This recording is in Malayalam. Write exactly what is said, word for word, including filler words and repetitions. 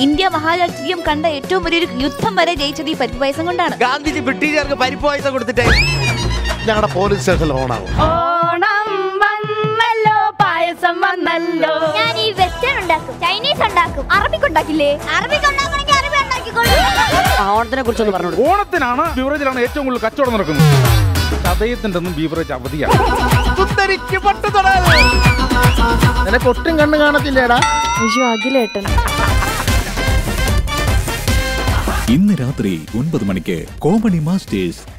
ഇന്ത്യ മഹാരാജ്യം കണ്ട ഏറ്റവും വലിയൊരു യുദ്ധം വരെ ജയിച്ചത് ഈ പരിപ്പ് പായസം കൊണ്ടാണ്. ഗാന്ധിജി ബ്രിട്ടീഷുകാർക്ക് പരിപ്പ് പായസം കൊടുത്തിട്ടേ ഞങ്ങളുടെ പോലീസ് സ്റ്റേഷനിൽ ഓണാവും. ഓണം വന്നല്ലോ, പായസം വന്നല്ലോ. ഞാൻ ഈ വെസ്റ്റേൺ ഉണ്ടാക്കും, ചൈനീസ് ഉണ്ടാക്കും, അറബിക് ഉണ്ടാക്കില്ലേ? അറബിക് ഉണ്ടാക്കണമെങ്കിൽ അറബി ഉണ്ടാക്കിക്കോളൂ. ഓണത്തിനെ കുറിച്ചൊന്ന് പറഞ്ഞു. ഓണത്തിനാണ് ബീവറേജിലാണ് ഏറ്റവും കൂടുതൽ കച്ചവടം നടക്കുന്നത്. ചതയത്തിന്റെ ഒന്നും ബീവറേജ് അവധിയാണ്. നിനക്ക് ഒട്ടും കണ്ണു കാണത്തില്ലേടാ? അഖിലേട്ടൻ ഇന്ന് രാത്രി ഒൻപത് മണിക്ക് കോമഡി മാസ്റ്റേഴ്സ്.